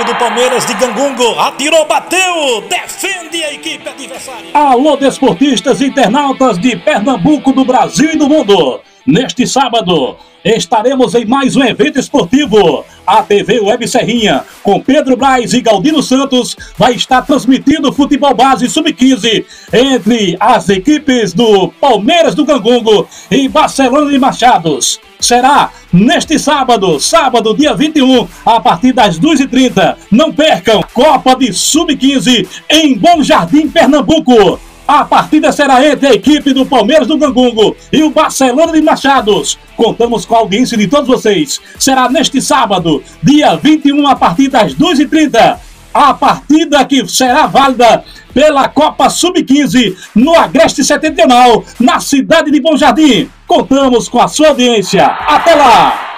Pernambuco do Palmeiras de Gangungo. Atirou, bateu, defende a equipe adversária. Alô, desportistas e internautas de Pernambuco, do Brasil e do mundo. Neste sábado, estaremos em mais um evento esportivo. A TV Web Serrinha, com Pedro Braz e Galdino Santos, vai estar transmitindo o futebol base sub-15 entre as equipes do Palmeiras do Gangungo e Barcelona de Machados. Será neste sábado, dia 21, a partir das 2h30. Não percam, Copa de Sub-15 em Bom Jardim, Pernambuco. A partida será entre a equipe do Palmeiras do Gangungo e o Barcelona de Machados. Contamos com a audiência de todos vocês. Será neste sábado, dia 21, a partir das 2h30. A partida que será válida pela Copa Sub-15 no Agreste Setentrional, na cidade de Bom Jardim. Contamos com a sua audiência. Até lá!